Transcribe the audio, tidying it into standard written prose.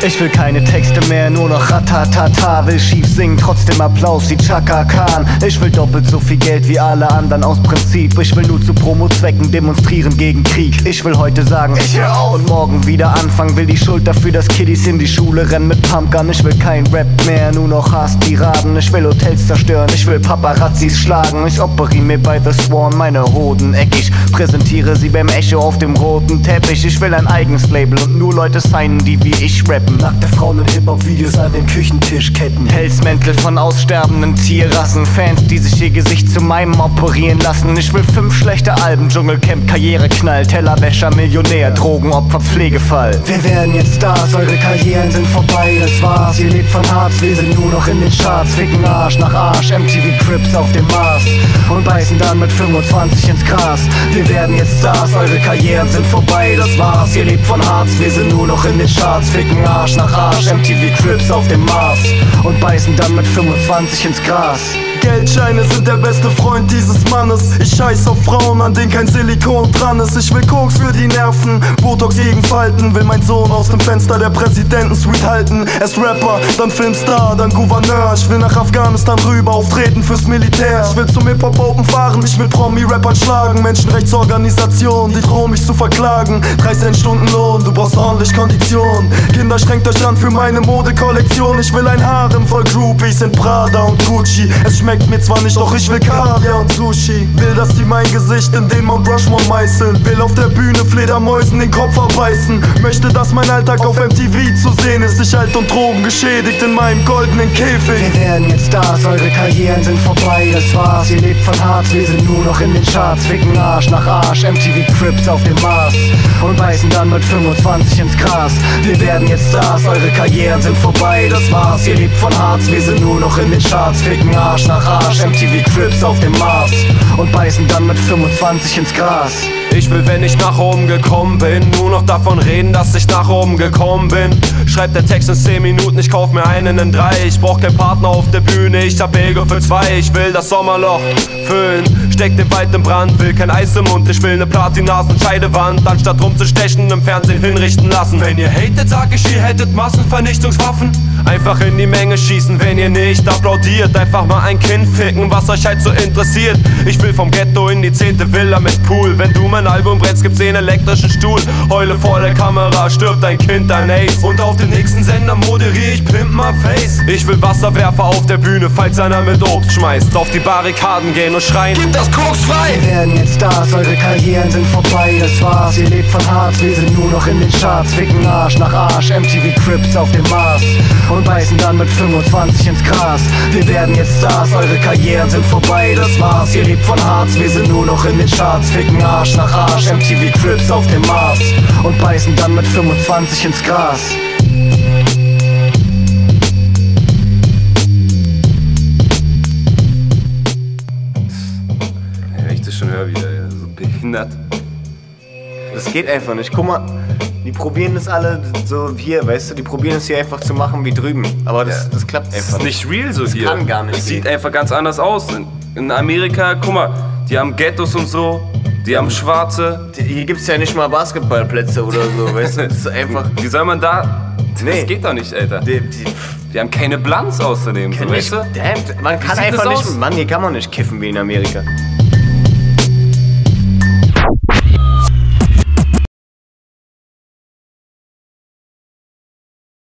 Ich will keine Texte mehr, nur noch Ratatata. Will schief singen, trotzdem Applaus wie Chaka Khan. Ich will doppelt so viel Geld wie alle anderen aus Prinzip. Ich will nur zu Promo-Zwecken demonstrieren gegen Krieg. Ich will heute sagen, ich hör auf und morgen wieder anfangen. Will die Schuld dafür, dass Kiddies in die Schule rennen mit Pumpgun. Ich will kein Rap mehr, nur noch Hass-Tiraden. Ich will Hotels zerstören, ich will Paparazzis schlagen. Ich operiere mir bei The Swan meine Hoden eckig. Präsentiere sie beim Echo auf dem roten Teppich. Ich will ein eigenes Label und nur Leute signen, die wie ich rappen. Nackte Frauen in Hip-Hop-Videos an den Küchentischketten. Pelzmäntel von aussterbenden Tierrassen. Fans, die sich ihr Gesicht zu meinem operieren lassen. Ich will 5 schlechte Alben, Dschungelcamp, Karriereknall, Tellerwäscher, Millionär, Drogenopfer, Pflegefall. Wir werden jetzt Stars, eure Karrieren sind vorbei, das war's. Ihr lebt von Harz, wir sind nur noch in den Charts. Ficken Arsch nach Arsch, MTV Crips auf dem Mars und beißen dann mit 25 ins Gras. Wir werden jetzt Stars, eure Karrieren sind vorbei, das war's. Ihr lebt von Harz, wir sind nur noch in den Charts. Ficken Arsch nach Arsch, MTV Crips auf dem Mars und beißen dann mit 25 ins Gras. Geldscheine sind der beste Freund dieses Mannes. Ich scheiß auf Frauen, an denen kein Silikon dran ist. Ich will Koks für die Nerven, Botox gegen Falten. Will mein Sohn aus dem Fenster der Präsidenten-Suite halten. Erst Rapper, dann Filmstar, dann Gouverneur. Ich will nach Afghanistan rüber, auftreten fürs Militär. Ich will zum Hip-Hop-Open fahren, mich mit Promi-Rappern schlagen. Menschenrechtsorganisationen, die drohen mich zu verklagen. 3 Cent Stundenlohn, du brauchst ordentlich Kondition. Kinder, schränkt euch an für meine Modekollektion. Ich will ein Harem voll Groupies in Prada und Gucci. Es schmeckt mir zwar nicht, doch ich will Kaviar und Sushi. Will, dass die mein Gesicht in den Mount Rushmore meißeln. Will auf der Bühne Fledermäusen den Kopf abbeißen. Möchte, dass mein Alltag auf MTV zu sehen ist. Ich alt und Drogen geschädigt in meinem goldenen Käfig. Wir werden jetzt Stars, eure Karrieren sind vorbei, das war's. Ihr lebt von Harz, wir sind nur noch in den Charts. Ficken Arsch nach Arsch, MTV Crips auf dem Mars und beißen dann mit 25 ins Gras. Wir werden jetzt Stars, eure Karrieren sind vorbei, das war's. Ihr lebt von Harz, wir sind nur noch in den Charts. Ficken Arsch nach Arsch, MTV Crips auf dem Mars und beißen dann mit 25 ins Gras. Ich will, wenn ich nach oben gekommen bin, nur noch davon reden, dass ich nach oben gekommen bin. Schreibt der Text in 10 Minuten, ich kauf mir einen in 3. Ich brauch keinen Partner auf der Bühne, ich hab Ego für 2. Ich will das Sommerloch füllen, steck den Wald im Brand. Will kein Eis im Mund, ich will ne Platinasen-Scheidewand, anstatt rumzustechen im Fernsehen hinrichten lassen. Wenn ihr hatet, sag ich, ihr hättet Massenvernichtungswaffen. Einfach in die Menge schießen, wenn ihr nicht applaudiert. Einfach mal ein Kind ficken, was euch halt so interessiert. Ich will vom Ghetto in die 10. Villa mit Pool. Wenn du mein Album brennst, gibt's den elektrischen Stuhl. Heule vor der Kamera, stirbt dein Kind, dein Ace. Und auf dem nächsten Sender moderiere ich Pimp My Face. Ich will Wasserwerfer auf der Bühne, falls einer mit Obst schmeißt. Auf die Barrikaden gehen und schreien, gib das Koks frei! Wir werden jetzt Stars, eure Karrieren sind vorbei, das war's. Ihr lebt von Harz, wir sind nur noch in den Charts. Ficken Arsch nach Arsch, MTV Crips auf dem Mars und beißen dann mit 25 ins Gras. Wir werden jetzt Stars, eure Karrieren sind vorbei, das war's. Ihr lebt von Harz, wir sind nur noch in den Charts. Ficken Arsch nach Arsch, MTV Crips auf dem Mars und beißen dann mit 25 ins Gras. Wenn ich das schon höre, wieder so behindert. Das geht einfach nicht. Guck mal, die probieren das alle so hier, weißt du, die probieren es hier einfach zu machen wie drüben. Aber das klappt einfach Das ist nicht real so hier. kann gar nicht Das sieht gehen. einfach ganz anders aus. In Amerika, guck mal, die haben Ghettos und so, die haben Schwarze. Hier gibt's ja nicht mal Basketballplätze oder so, weißt du, das ist einfach... Wie soll man da... Das Nee. geht doch nicht, Alter. Die haben keine Bilanz außerdem, so, Nicht, weißt du? man kann sieht einfach das nicht... aus? Mann, hier kann man nicht kiffen wie in Amerika.